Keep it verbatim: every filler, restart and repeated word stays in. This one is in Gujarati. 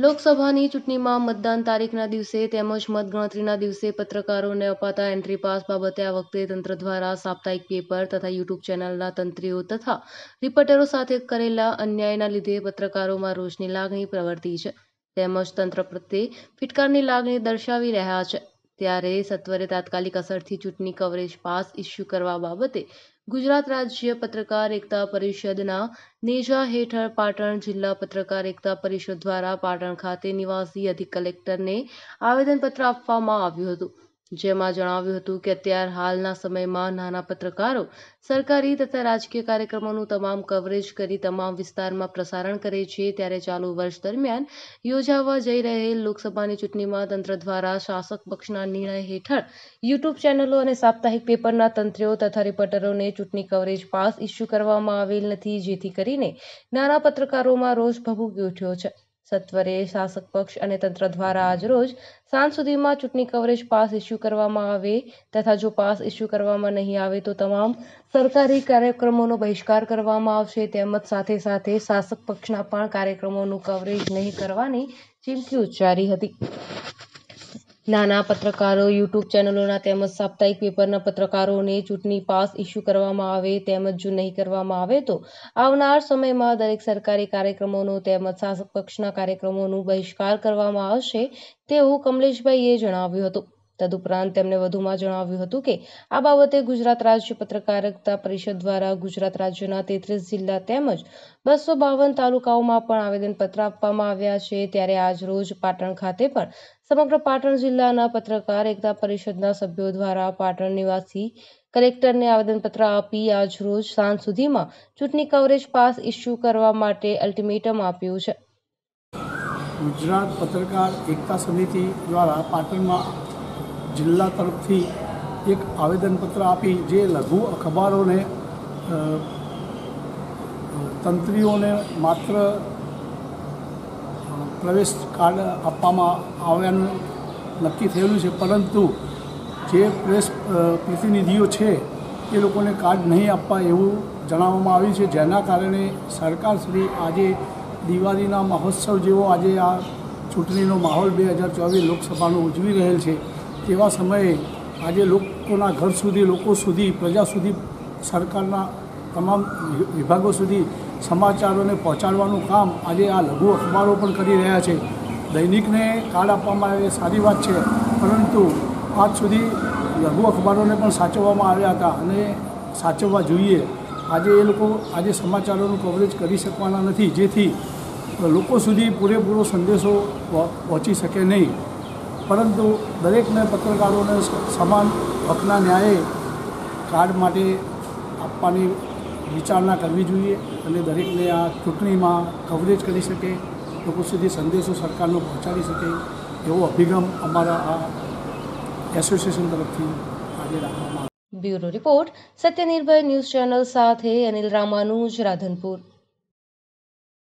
લોકસભાની ચૂંટણીમાં મતદાન તારીખના દિવસે તેમજ મતગણતરીના દિવસે પત્રકારોને અપાતા એન્ટ્રી પાસ બાબતે આ વખતે તંત્ર દ્વારા સાપ્તાહિક પેપર તથા યુટ્યુબ ચેનલના તંત્રીઓ તથા રિપોર્ટરો સાથે કરેલા અન્યાયના લીધે પત્રકારોમાં રોષની લાગણી પ્રવર્તી છે, તેમજ તંત્ર પ્રત્યે ફિટકારની લાગણી દર્શાવી રહ્યા છે. ત્યારે સત્વરે તાત્કાલિક અસરથી ચૂંટણી કવરેજ પાસ ઇસ્યુ કરવા બાબતે ગુજરાત રાજ્ય પત્રકાર એકતા પરિષદના નેજા હેઠળ પાટણ જિલ્લા પત્રકાર એકતા પરિષદ દ્વારા પાટણ ખાતે નિવાસી અધિક કલેક્ટરને આવેદનપત્ર આપવામાં આવ્યું હતું, જેમાં જણાવ્યું હતું કે અત્યાર હાલના સમયમાં નાના પત્રકારો સરકારી તથા રાજકીય કાર્યક્રમોનું તમામ કવરેજ કરી તમામ વિસ્તારમાં પ્રસારણ કરે છે. ત્યારે ચાલુ વર્ષ દરમિયાન યોજાવા જઈ રહેલ લોકસભાની ચૂંટણીમાં તંત્ર દ્વારા શાસક પક્ષના નિર્ણય હેઠળ યુટ્યુબ ચેનલો અને સાપ્તાહિક પેપરના તંત્રીઓ તથા રિપોર્ટરોને ચૂંટણી કવરેજ પાસ ઇસ્યુ કરવામાં આવેલ નથી, જેથી કરીને નાના પત્રકારોમાં રોષ ભભૂકી ઉઠ્યો છે. સત્વરે શાસક પક્ષ અને તંત્ર દ્વારા આજરોજ સાંજ સુધીમાં ચૂંટણી કવરેજ પાસ ઇસ્યુ કરવામાં આવે તથા જો પાસ ઇસ્યુ કરવામાં નહીં આવે તો તમામ સરકારી કાર્યક્રમોનો બહિષ્કાર કરવામાં આવશે, તેમજ સાથે સાથે શાસક પક્ષના પણ કાર્યક્રમોનું કવરેજ નહીં કરવાની ચીમકી ઉચ્ચારી હતી. નાના પત્રકારો, યુટ્યુબ ચેનલોના તેમજ સાપ્તાહિક પેપરના પત્રકારોને ચૂંટણી પાસ ઇસ્યુ કરવામાં આવે તેમજ જો નહીં કરવામાં આવે તો આવનાર સમયમાં દરેક સરકારી કાર્યક્રમોનો તેમજ શાસક પક્ષના કાર્યક્રમોનું બહિષ્કાર કરવામાં આવશે તેવું કમલેશભાઈએ જણાવ્યું હતું. તદુપરાંત તેમણે વધુમાં જણાવ્યું હતું કે આ બાબતે ગુજરાત રાજ્ય પત્રકારિતા પરિષદ દ્વારા ગુજરાત રાજ્યના તેત્રીસ જિલ્લા તેમજ બસો બાવન તાલુકાઓમાં પણ આવેદનપત્ર આપવામાં આવ્યા છે. ત્યારે આજ રોજ પાટણ ખાતે પણ સમગ્ર પાટણ જિલ્લાના પત્રકાર એકતા પરિષદના સભ્યો દ્વારા પાટણ નિવાસી કલેક્ટરને આવેદનપત્ર આપી આજ રોજ સાંજ સુધીમાં ચૂંટણી કવરેજ પાસ ઇસ્યુ કરવા માટે અલ્ટિમેટમ આપ્યું છે. ગુજરાત પત્રકાર એકતા સમિતિ દ્વારા પાટણમાં જિલ્લા તરફથી એક આવેદનપત્ર આપી જે લઘુ અખબારોને તંત્રીઓને માત્ર પ્રવેશ કાર્ડ આપવામાં આવ્યાનું નક્કી થયેલું છે, પરંતુ જે પ્રેસ પ્રતિનિધિઓ છે એ લોકોને કાર્ડ નહીં આપવા એવું જણાવવામાં આવ્યું છે, જેના કારણે સરકારશ્રી આજે દિવાળીના મહોત્સવ જેવો આજે આ ચૂંટણીનો માહોલ બે હજાર ચોવીસ લોકસભાનો ઉજવી રહેલ છે, તેવા સમયે આજે લોકોના ઘર સુધી, લોકો સુધી, પ્રજા સુધી, સરકારના તમામ વિભાગો સુધી સમાચારોને પહોંચાડવાનું કામ આજે આ લઘુ અખબારો પણ કરી રહ્યા છે. દૈનિકને કાર્ડ આપવામાં આવે એ સારી વાત છે, પરંતુ આજ સુધી લઘુ અખબારોને પણ સાચવવામાં આવ્યા હતા અને સાચવવા જોઈએ. આજે એ લોકો આજે સમાચારોનું કવરેજ કરી શકવાના નથી, જેથી લોકો સુધી પૂરેપૂરો સંદેશો પહોંચી શકે નહીં, પરંતુ દરેકને પત્રકારોને સમાન હકના ન્યાયે કાર્ડ માટે આપવાની વિચારણા કરવી જોઈએ અને દરેકને આ ચૂંટણીમાં કવરેજ કરી શકે, લોકો સુધી સંદેશો સરકારનો પહોંચાડી શકે એવો અભિગમ અમારા આ એસોસિએશન તરફથી આજે રાખવામાં આવ્યો. Bureau report Satya Nirbhay news channel સાથે અનિલ રામાનુજ, રાધનપુર.